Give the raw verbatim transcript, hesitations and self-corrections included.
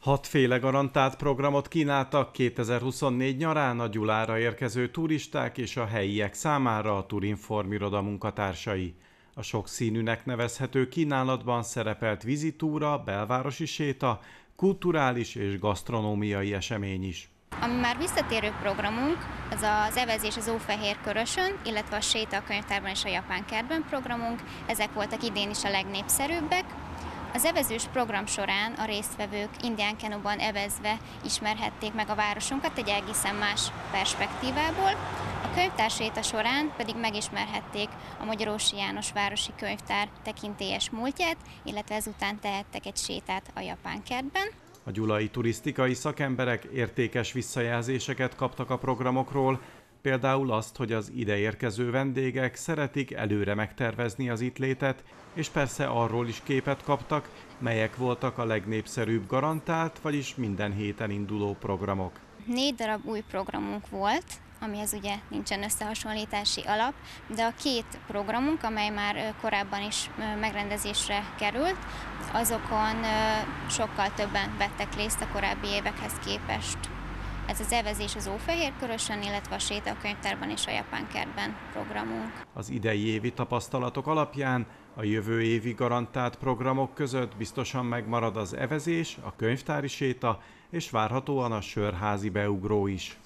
Hatféle garantált programot kínáltak kétezer-huszonnégy nyarán a Gyulára érkező turisták és a helyiek számára a Turinform iroda munkatársai. A sokszínűnek nevezhető kínálatban szerepelt vizitúra, belvárosi séta, kulturális és gasztronómiai esemény is. Ami már visszatérő programunk, az az evezés az Ófehérkörösön, illetve a séta a könyvtárban és a Japán kertben programunk. Ezek voltak idén is a legnépszerűbbek. Az evezős program során a résztvevők indián kenuban evezve ismerhették meg a városunkat egy egészen más perspektívából. A könyvtárséta során pedig megismerhették a Magyarósi János Városi Könyvtár tekintélyes múltját, illetve ezután tehettek egy sétát a Japán kertben. A gyulai turisztikai szakemberek értékes visszajelzéseket kaptak a programokról, például azt, hogy az ideérkező vendégek szeretik előre megtervezni az itt létet, és persze arról is képet kaptak, melyek voltak a legnépszerűbb garantált, vagyis minden héten induló programok. Négy darab új programunk volt, amihez ugye nincsen összehasonlítási alap, de a két programunk, amely már korábban is megrendezésre került, azokon sokkal többen vettek részt a korábbi évekhez képest. Ez az evezés az Ófehérkörösön, illetve a séta a könyvtárban és a Japán kertben programunk. Az idei évi tapasztalatok alapján a jövő évi garantált programok között biztosan megmarad az evezés, a könyvtári séta és várhatóan a sörházi beugró is.